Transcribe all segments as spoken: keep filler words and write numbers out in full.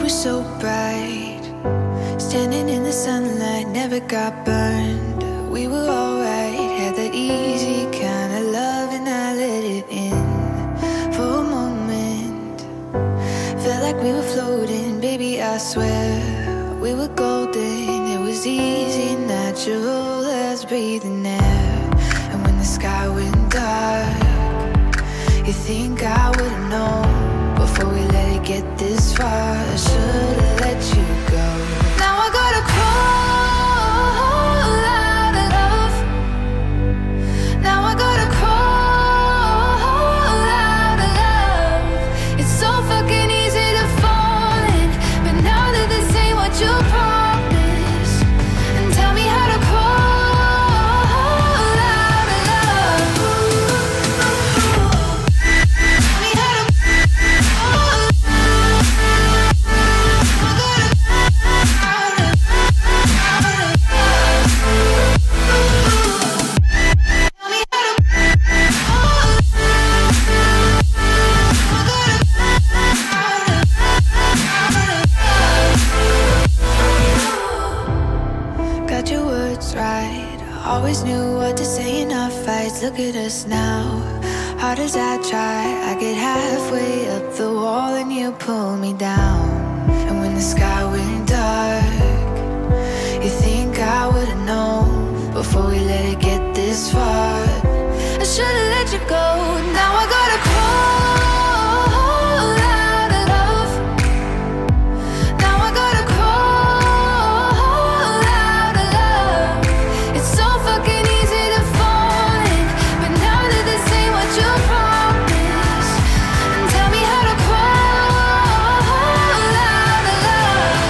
was so bright, standing in the sunlight, never got burned. We were alright, had that easy kind of love, and I let it in for a moment. Felt like we were floating, baby, I swear we were golden. It was easy, natural as breathing air. And when the sky went dark, you think I would've known before we let it get this far. I should've let you go. Now I gotta crawl out of love. Now I gotta crawl out of love. It's so fucking easy to fall in, but now that this ain't what you promised, and tell me how to crawl out of love. Tell me how to always knew what to say in our fights. Look at us now. Hard as I try, I get halfway up the wall and you pull me down. And when the sky went dark, you think I would've known before we let it get this far. I should've let you go. Now I gotta crawl out of love. Now I gotta crawl out of love. It's so fucking easy to fall in, but now that this ain't what you promised, and tell me how to crawl out of love.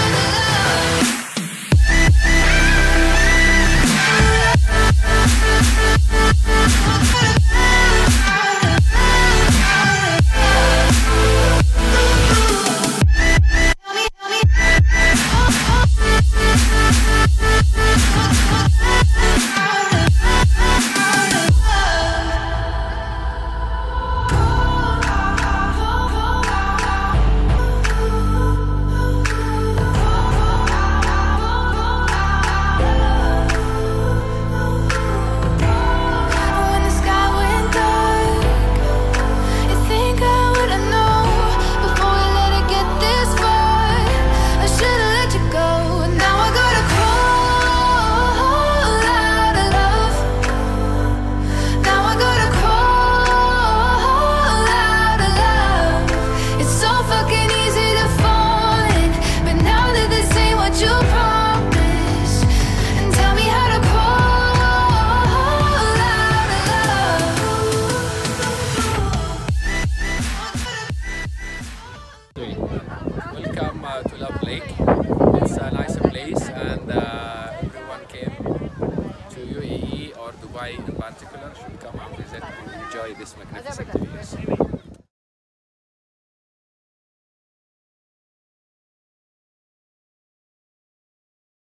Welcome uh, to Love Lake. It's a nice place, and uh, everyone came to U A E or Dubai in particular should come and visit and enjoy this magnificent views.